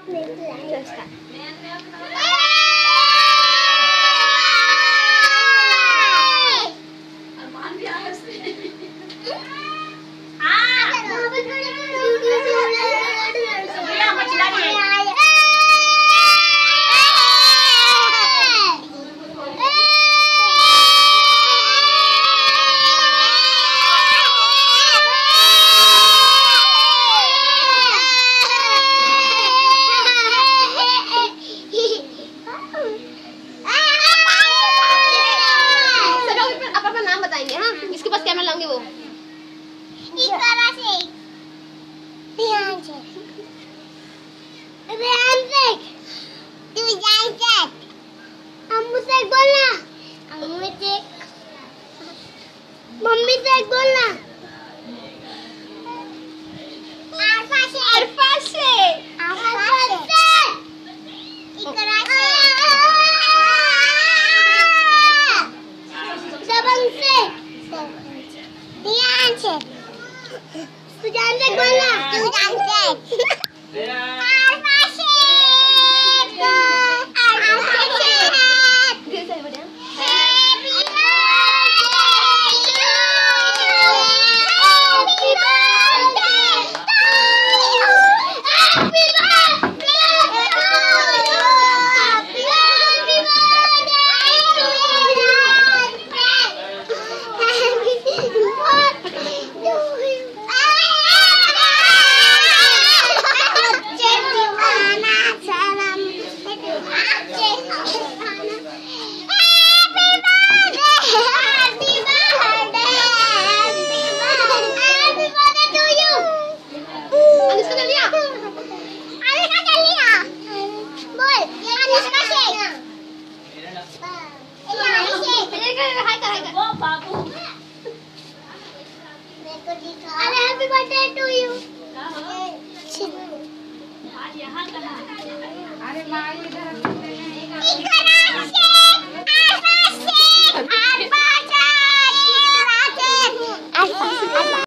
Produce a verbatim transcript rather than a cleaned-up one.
इसके पास कैमरा लाऊंगी वो इस तरह से ध्यान से ध्यान से तू ध्यान से अम्मू से बोलना अम्मू से मम्मी से बोलना अरफा से अरफा से अरफा से इकरा से सबंग से ध्यान से तू जान से बोलना तू जान से अरफा से अरफा से अरे हैप्पी बर्थडे टू यू। अरे माँ इधर